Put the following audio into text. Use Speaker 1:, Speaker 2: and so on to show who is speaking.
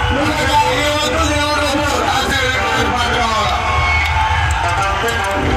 Speaker 1: ముందుగా ఈ వద్దు దేవుడు రాజశేఖర రెడ్డి పాట కావాలా